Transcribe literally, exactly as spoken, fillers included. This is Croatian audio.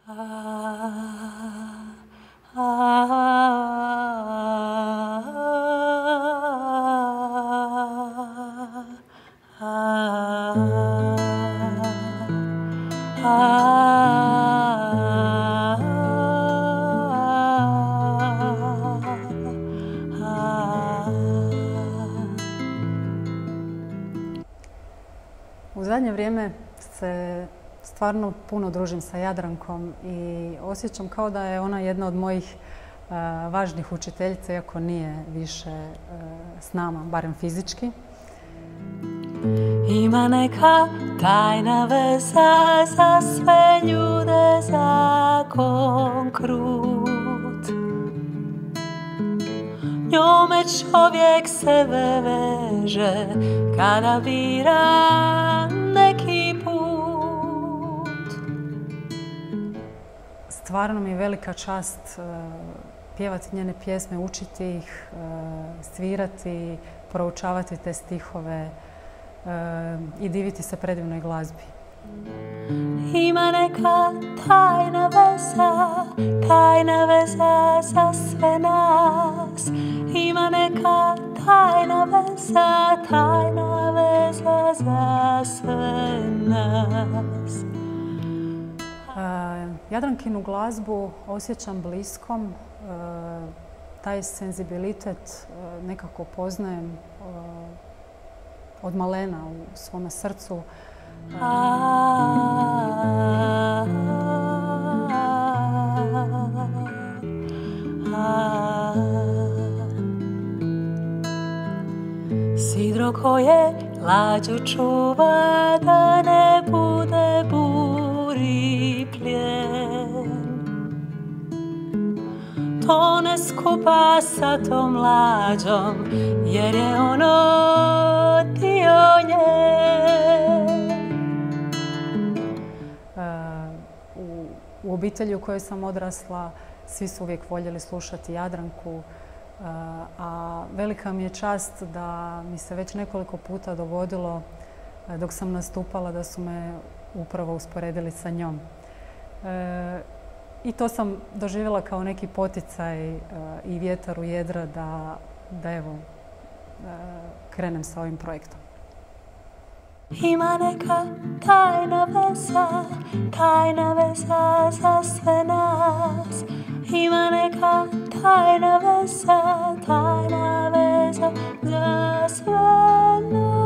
U zadnje vrijeme se stvarno puno družim sa Jadrankom i osjećam kao da je ona jedna od mojih uh, važnih učiteljica, iako nije više uh, s nama, barem fizički. Ima neka tajna veza za sve ljude, zakon krut. Njome čovjek sebe veže kada bira neki put. Stvarno mi je velika čast uh, pjevati njene pjesme, učiti ih, uh, svirati, proučavati te stihove uh, i diviti se predivnoj glazbi. Ima neka tajna veza, tajna veza za sve nas. Ima neka tajna veza, tajna veza za sve nas. Uh, Jadrankinu glazbu osjećam bliskom, uh, taj senzibilitet uh, nekako poznajem uh, od malena u svome srcu. Uh, Sidro koje lađu čuva da ne bude buri plijen, tone skupa sa tom lađom jer je ono dio nje. U, u obitelji u kojoj sam odrasla svi su uvijek voljeli slušati Jadranku, a velika mi je čast da mi se već nekoliko puta dogodilo dok sam nastupala da su me upravo usporedili sa njom. E, I to sam doživjela kao neki poticaj e, i vjetar u jedra da, da evo, e, krenem sa ovim projektom. Ima neka tajna veza, tajna veza za sve nas. Ima neka tajna veza, tajna veza za sve nas.